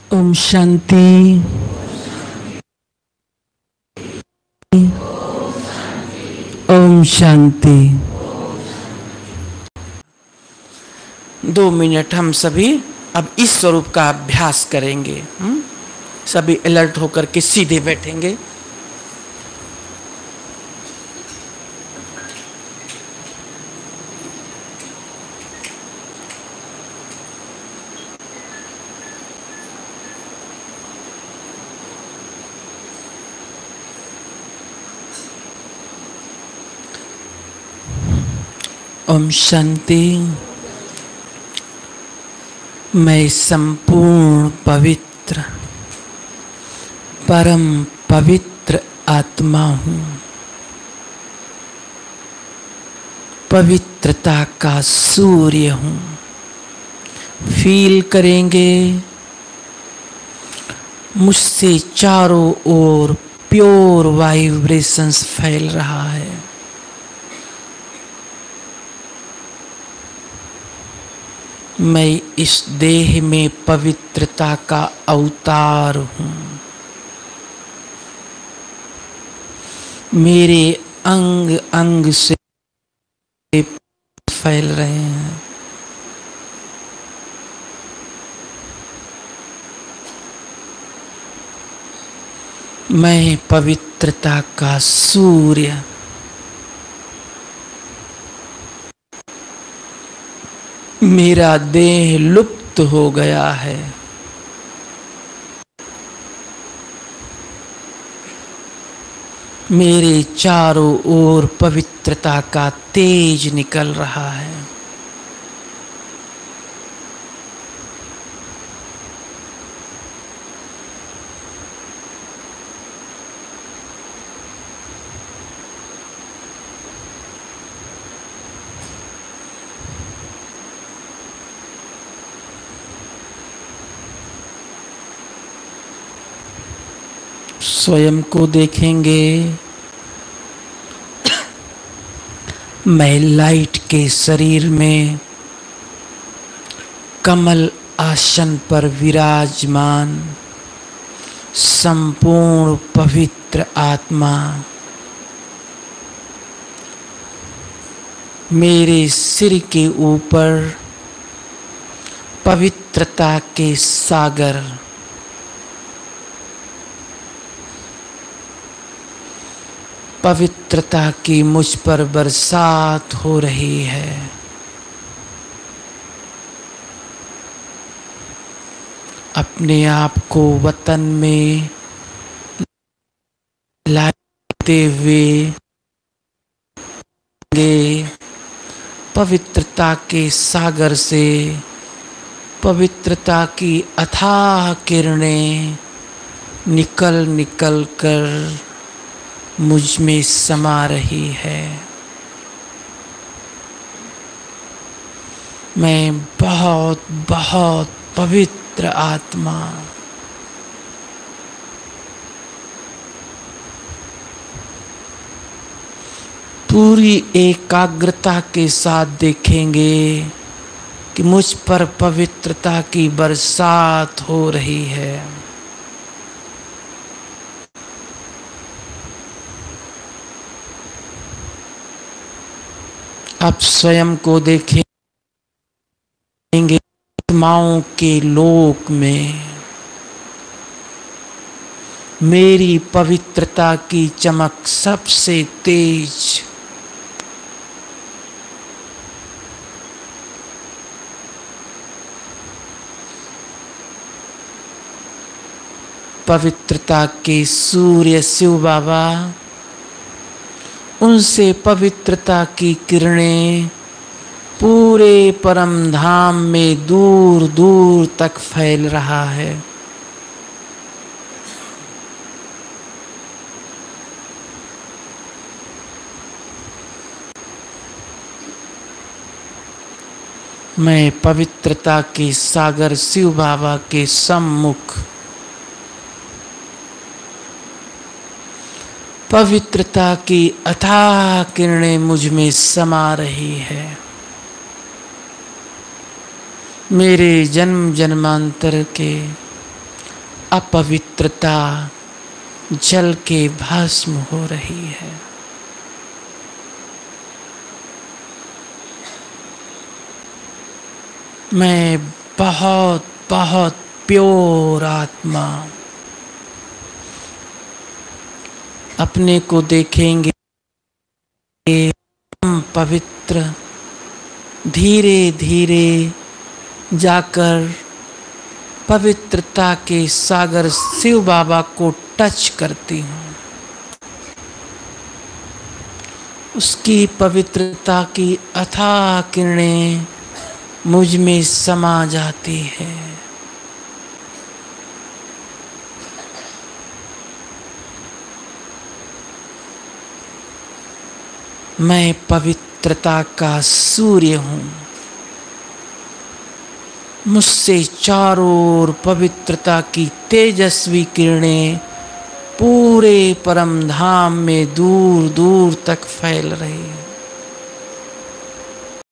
Om Shanti. Om Shanti. 2 minute हम सभी अब इस स्वरूप का अभ्यास करेंगे। सभी अलर्ट होकर के सीधे बैठेंगे। ओम शांति। मैं संपूर्ण पवित्र परम पवित्र आत्मा हूँ। पवित्रता का सूर्य हूँ। फील करेंगे मुझसे चारों ओर प्योर वाइब्रेशंस फैल रहा है। मैं इस देह में पवित्रता का अवतार हूँ। मेरे अंग अंग से फैल रहे हैं। मैं पवित्रता का सूर्य। मेरा देह लुप्त हो गया है। मेरे चारों ओर पवित्रता का तेज निकल रहा है। स्वयं को देखेंगे। मैं लाइट के शरीर में कमल आसन पर विराजमान संपूर्ण पवित्र आत्मा। मेरे सिर के ऊपर पवित्रता के सागर। पवित्रता की मुझ पर बरसात हो रही है। अपने आप को वतन में लाते हुए पवित्रता के सागर से पवित्रता की अथाह किरणें निकल निकल कर मुझ में समा रही है। मैं बहुत बहुत पवित्र आत्मा। पूरी एकाग्रता के साथ देखेंगे कि मुझ पर पवित्रता की बरसात हो रही है। अब स्वयं को देखेंगे आत्माओं के लोक में मेरी पवित्रता की चमक सबसे तेज। पवित्रता के सूर्य शिव बाबा, उनसे पवित्रता की किरणें पूरे परम धाम में दूर दूर तक फैल रहा है। मैं पवित्रता के सागर शिव बाबा के सम्मुख पवित्रता की अथाह किरणें मुझ में समा रही है। मेरे जन्म जन्मांतर के अपवित्रता जल के भस्म हो रही है। मैं बहुत बहुत प्योर आत्मा, अपने को देखेंगे हम पवित्र, धीरे धीरे जाकर पवित्रता के सागर शिव बाबा को टच करती हूँ। उसकी पवित्रता की अथाह किरणें मुझ में समा जाती है। मैं पवित्रता का सूर्य हूँ। मुझसे चारों ओर पवित्रता की तेजस्वी किरणें पूरे परम धाम में दूर दूर तक फैल रही।